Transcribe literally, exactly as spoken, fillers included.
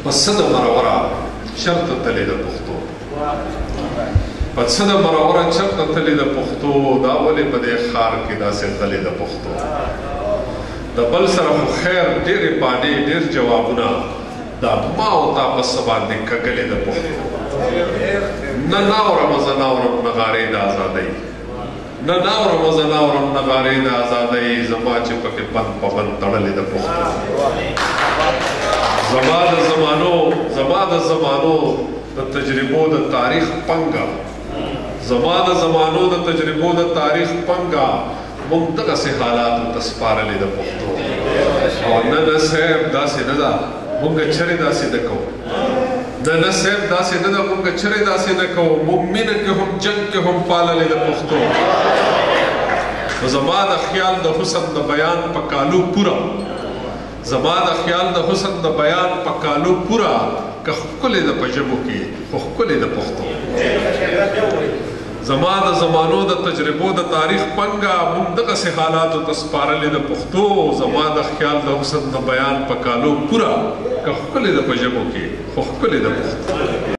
پس د مرورا شرط تلې د پښتو پس د مرورا شرط تلې د پښتو دا ولې په دې ښار کې داسې تلې د پښتو د بل سره خو خیر ډېرې باندې ډېر جوابونه دا ما او تا پس باندې کږلې د پښتو نه ناورم زه ناورم نغارې د ازادۍ نه ناورم زه ناورم نغارې د ازادۍ زما چې پکې بند په بند تړلې د پښتو زما د زمانو زما د زمانو د تجربو د تاریخ پنګه زما د زمانو د تجربو د تاریخ پنګه موږ دغسې حالاتو ته سپارلې د پښتو او نه نه صاحب داسې نه ده موږ چرې داسې نه کوو نه نه صاحب داسې نه ده موږ چرې داسې نه کوو موږ مینه کې هم جنګ کې هم پاللې د پښتو نو زما د خیال د حسن د بیان په کالو پوره زما د خیال د حسن د بیان په کالو پوره که ښکلې ده په ژبو کې خو ښکلې د پښتو زما د زمانو د تجربو د تاریخ پنګه موږ دغسې حالاتو ته سپارلې د پښتو زما د خیال د حسن د بیان په کالو پوره که ښکلې ده په ژبو کې خو ښکلې د پښتو